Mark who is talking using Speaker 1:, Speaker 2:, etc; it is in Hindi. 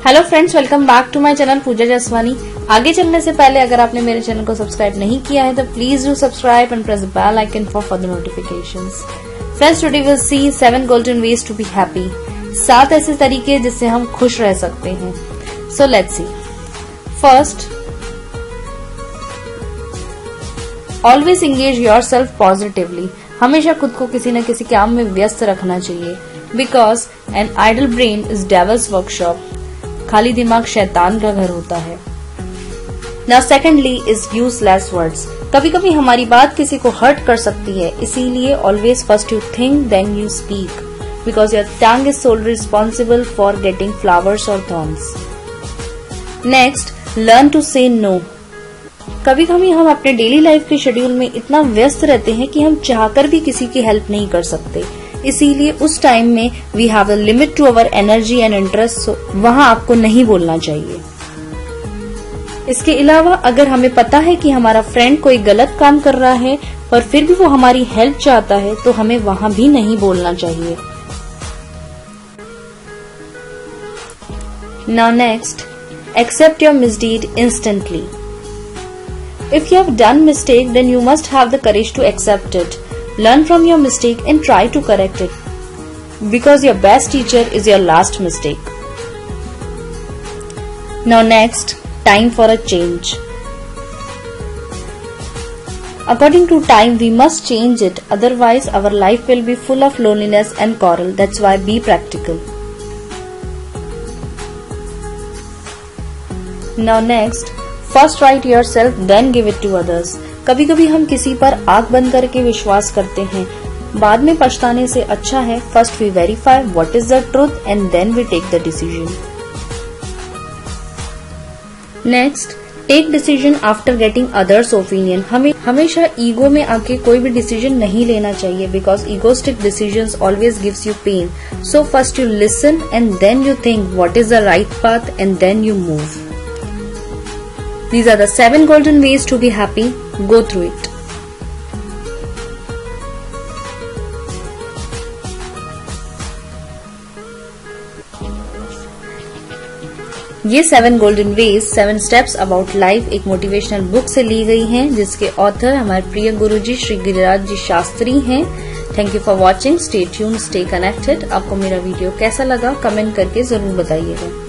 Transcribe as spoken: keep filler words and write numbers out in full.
Speaker 1: Hello friends, welcome back to my channel Pooja Jaswani. आगे चलने से पहले अगर आपने मेरे चैनल को सब्सक्राइब नहीं किया है तो please do subscribe and press the bell icon for further notifications. Friends, today will see seven golden ways to be happy. सात ऐसे तरीके जिससे हम खुश रह सकते हैं। So let's see. First, always engage yourself positively. हमेशा खुद को किसी न किसी काम में व्यस्त रखना चाहिए। Because an idle brain is devil's workshop. खाली दिमाग शैतान का घर होता है। Now secondly is use less words. कभी कभी हमारी बात किसी को हर्ट कर सकती है, इसीलिए always first you think then you speak, because your tongue is sole responsible for getting flowers और thorns. Next, learn to say no. कभी कभी हम अपने डेली लाइफ के शेड्यूल में इतना व्यस्त रहते हैं कि हम चाहकर भी किसी की हेल्प नहीं कर सकते, इसीलिए उस टाइम में we have a limit to our energy and interest, वहां आपको नहीं बोलना चाहिए। इसके अलावा अगर हमें पता है कि हमारा फ्रेंड कोई गलत काम कर रहा है पर फिर भी वो हमारी हेल्प चाहता है तो हमें वहां भी नहीं बोलना चाहिए। Now next, accept your misdeed instantly. If you have done mistake, then you must have the courage to accept it. Learn from your mistake and try to correct it. Because your best teacher is your last mistake. Now next, time for a change. According to time, we must change it. Otherwise, our life will be full of loneliness and quarrel. That's why be practical. Now next, first right your self then give it to others. कभी कभी हम किसी पर आंख बंद करके विश्वास करते हैं, बाद में पछताने से अच्छा है first we verify what is the truth and then we take the decision. Next, take decision after getting others opinion. हमें हमेशा ईगो में आके कोई भी डिसीजन नहीं लेना चाहिए, because egoistic decisions always gives you pain. So first you listen and then you think what is the right path and then you move. These are the seven golden ways to be happy. Go through it. ये seven golden ways, seven steps about life एक मोटिवेशनल बुक से ली गई हैं, जिसके ऑथर हमारे प्रिय गुरुजी श्री गिरिराज जी शास्त्री हैं। Thank you for watching. Stay tune, stay connected. आपको मेरा वीडियो कैसा लगा कमेंट करके जरूर बताइएगा।